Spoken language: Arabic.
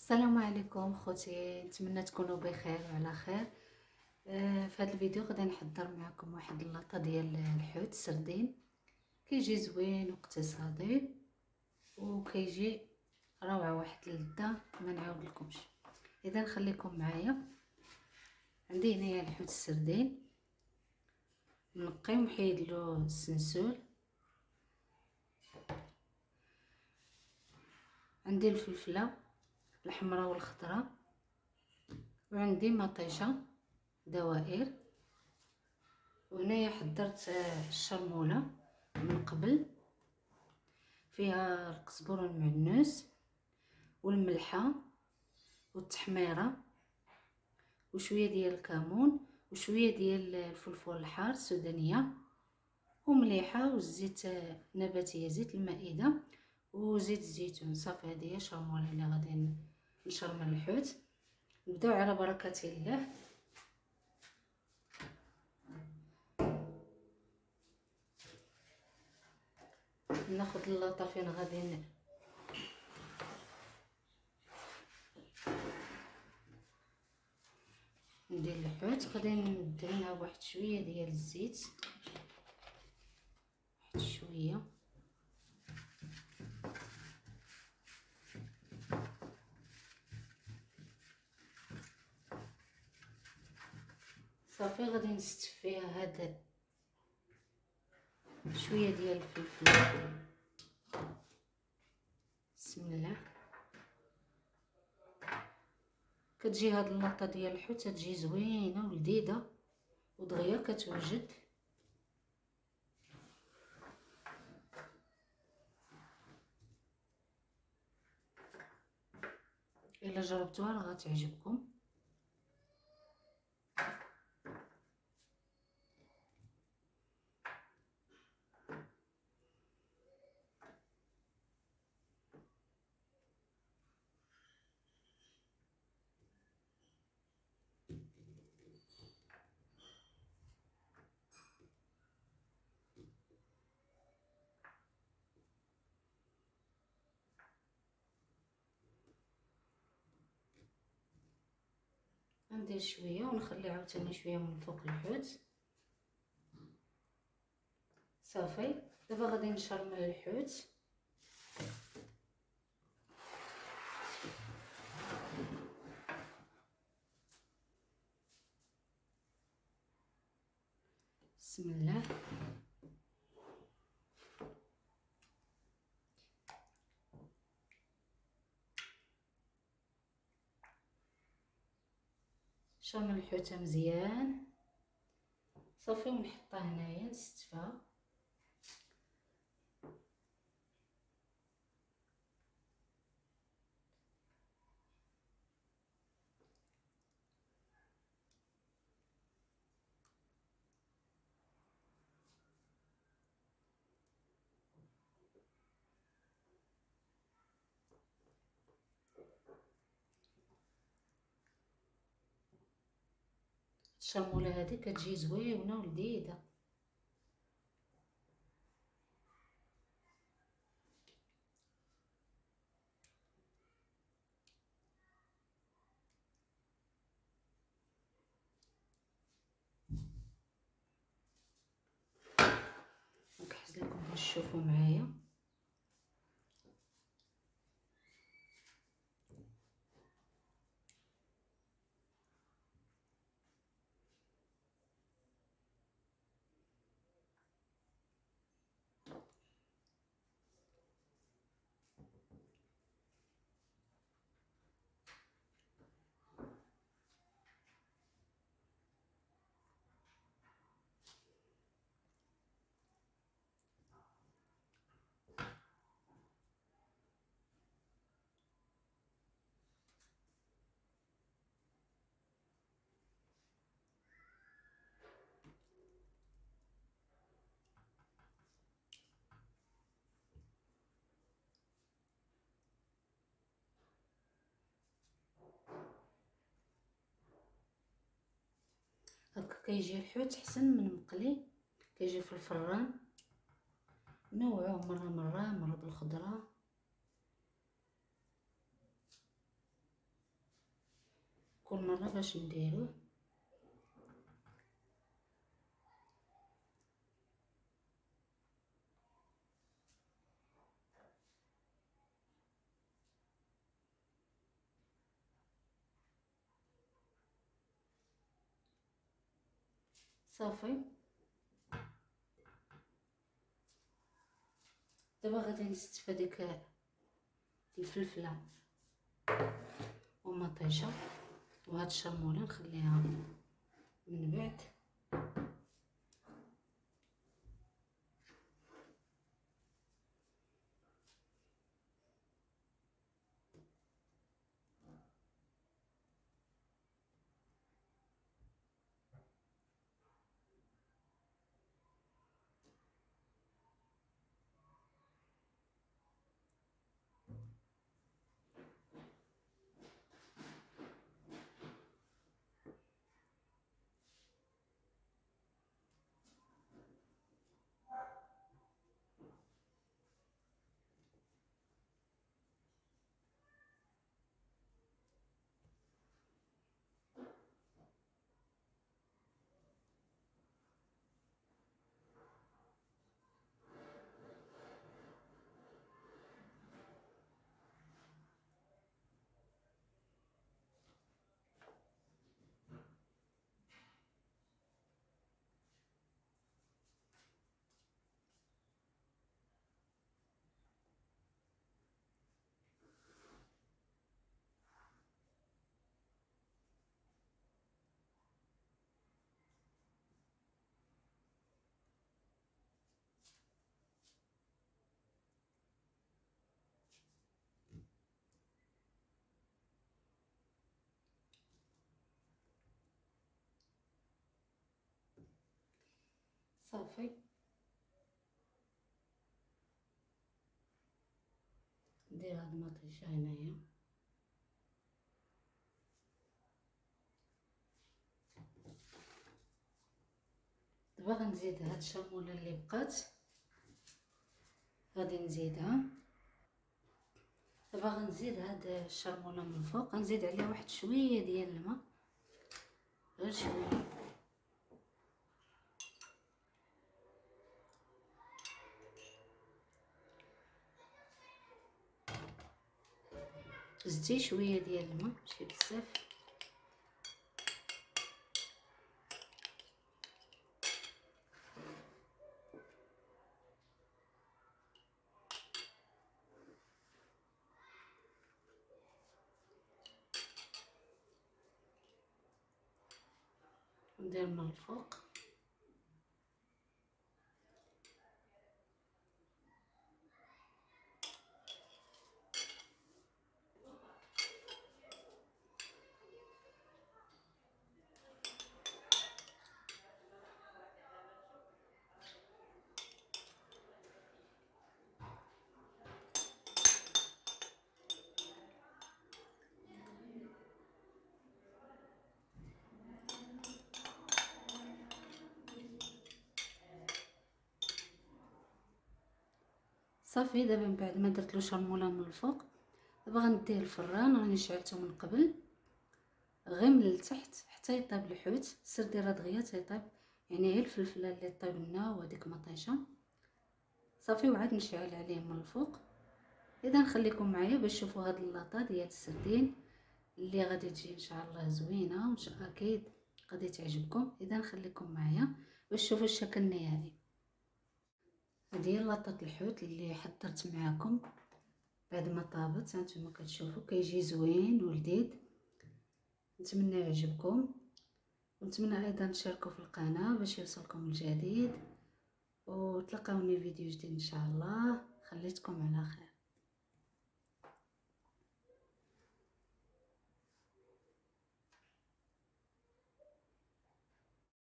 السلام عليكم خوتي، نتمنى تكونوا بخير وعلى خير. في هذا الفيديو غادي نحضر معكم واحد اللاطه ديال الحوت السردين. كيجي زوين واقتصادي وكيجي روعه، واحد اللذه ما نعاود لكمش. اذا خليكم معايا. عندي هنايا الحوت السردين منقي ومحيد له السنسول. عندي الفلفله الحمراء والخضراء، وعندي مطيشه دوائر، وهنايا حضرت الشرموله من قبل، فيها القزبر والمعنوس والملحه والتحميره وشويه ديال الكمون وشويه ديال الفلفل الحار السودانيه ومليحه، والزيت نباتيه، زيت المائده وزيت الزيتون. صافي هذه هي شرموله اللي غادي نشرمل الحوت. نبداو على بركه الله. ناخذ اللاطه فين غادي ندير الحوت. غادي ندهنها بواحد شويه ديال الزيت، واحد شويه، صافي. غادي نستف فيها هذا شويه ديال الفلفل. بسم الله. كتجي هاد اللاطه ديال الحوت تجي زوينه ولذيذه ودغيا كتوجد. الا جربتوها راه غتعجبكم. ندير شويه ونخلي عاوتاني شويه من فوق الحوت. صافي. دابا غادي نشرمل الحوت. بسم الله. شرمل الحوته مزيان. صافي ونحطها هنايا نستفها. الشرموله هذه كتجي زوينه ولذيذه. نكحز لكم باش تشوفوا معايا. هكا كيجي الحوت حسن من مقلي. كيجي في الفران، نوعوه مره بالخضره. كل مره باش نديروه. صافي دابا غادي نستف هذيك الفلفله ومطيشه وهاد الشرموله نخليها من بعد. صافي ندير هاد المطيشه هنايا. دابا غنزيد هاد الشرموله اللي بقات غادي نزيدها. دابا غنزيد هاد الشرموله من الفوق، غنزيد عليها واحد شويه ديال الماء، غير شويه. زدتي شويه ديال الماء ماشي بزاف. ندير من الفوق. صافي دابا من بعد ما درت له شرموله من الفوق، دابا غنديه الفران. راني شعلته من قبل غير من التحت حتى يطيب الحوت. السردين راه دغيا تيطيب، يعني غير الفلفله اللي طيب لنا وهذيك مطيشه. صافي وعاد نشعل عليه من الفوق. اذا نخليكم معايا باش تشوفوا هاد اللاطه ديال السردين اللي غادي تجي ان شاء الله زوينه، وش اكيد غادي تعجبكم. اذا نخليكم معايا باش تشوفوا الشكل النهائي. هذه هي لاطه الحوت اللي حضرت معاكم بعد ما طابت. هانتوما كتشوفوا كيجي زوين ولذيذ. نتمنى يعجبكم، ونتمنى ايضا تشاركوا في القناه باش يوصلكم الجديد، وتلقاوني فيديو جديد ان شاء الله. خليتكم على خير.